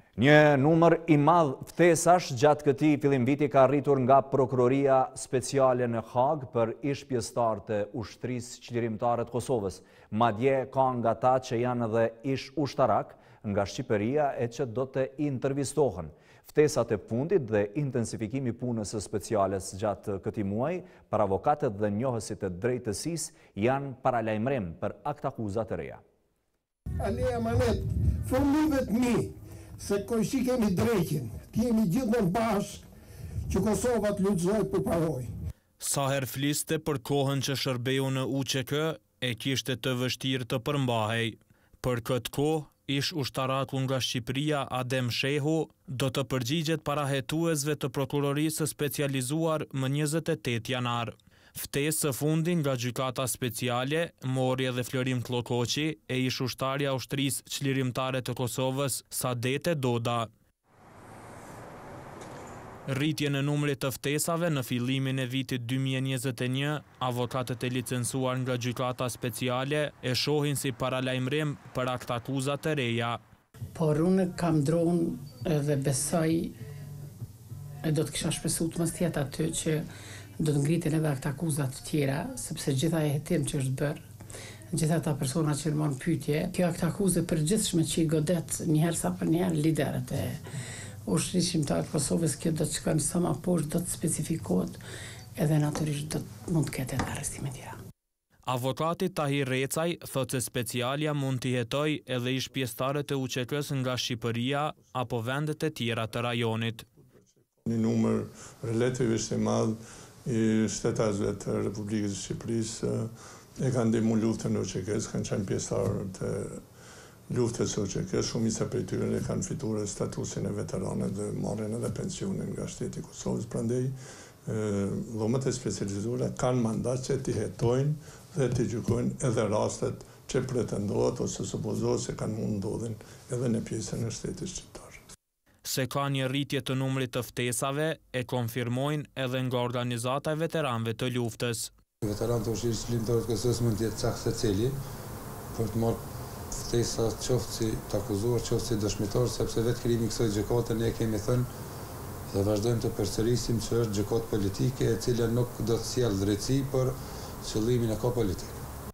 Një numër i madh ftesash gjatë këtij fillimviti ka arritur nga Prokuroria Speciale në Hagë për ish pjesëtar të ushtrisë çlirimtare të Kosovës. Madje ka nga ta që janë edhe ish ushtarak nga Shqipëria e që do të intervistohen. Ftesat e fundit dhe intensifikimi punës së speciales gjatë këtij muaji për avokatët dhe njohësit e drejtësisë janë paralajmërim për aktakuza të reja. Aleja Manet, formimet mi, se kojshi kemi drejtin, jemi gjithë në bashkë që Kosova të luxoj për paroj. Sa herë fliste për kohën që shërbeu në UÇK, e kishte të vështirë të përmbahej. Për këtë kohë, ish ushtaraku nga Shqipëria Adem Shehu do të përgjigjet para hetuesve të prokurorisë specializuar më 28 janar. Ftesë së fundin nga gjykata speciale mori edhe Florim Kllokoçi e ish ushtarja ushtrisë çlirimtare të Kosovës Sadete Doda. Rritje në numrit të ftesave në fillimin e vitit 2021, avokatët e licencuar nga gjykata speciale e shohin si paralajmërim për aktakuza të reja. Por unë kam dronë edhe besoj e do të kisha shpresuar të mos tjetë aty që do të ngritin edhe aktakuzat të tjera, sepse gjitha e hetim që është bërë, gjitha ta persona që në marrë pyetje, kjo aktakuzë përgjithshme që i godet njëherë sa për njëherë liderët e ushtrisë shqiptare të Kosovës, kjo do të shkojnë sa më poshtë, do të specifikohet edhe natyrisht mund të ketë edhe arrestime tjera. Avokati Tahir Recaj thotë se specialja mund t'i hetojë edhe ish pjesëtarët e UÇK-s nga Shqipëria apo vendet e tjera të rajonit. Një numër relativisht i madh i shtetasëve të Republikës së Shqipërisë e kanë ndihmuar luftën e UÇK-s, kanë qenë pjesëtarë të luftës së UÇK-s, shumica prej tyre kanë fituar statusin e veteranëve dhe marrin edhe pensionin nga shteti i Kosovës. Prandaj dhomët e specializuara kanë mandat që t'i hetojnë dhe t'i gjykojnë edhe rastet që pretendohet ose supozohet se kanë mund ndodhin edhe në pjesën e shtetit shqiptar. Se ka një rritje të numrit të ftesave e konfirmojnë edhe nga organizata e veteranëve të luftës. Veteranët e ushtrisë çlirimtare të Kosovës mund të jetë cak secili për të marrë ftesa qoftë si të akuzuar, qoftë si dëshmitar, sepse vetë krijimi i kësaj gjykate ne kemi thënë dhe vazhdojmë të përsërisim që është gjykatë politike e cila nuk do të sjellë drejtësi për qëllimin e ka politik.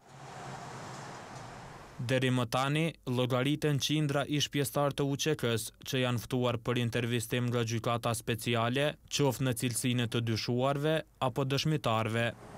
Deri më tani, llogariten qindra ish pjesëtar të UÇK-s që janë ftuar për intervistim nga gjykata speciale, qoftë në cilësinë të dyshuarve apo dëshmitarve.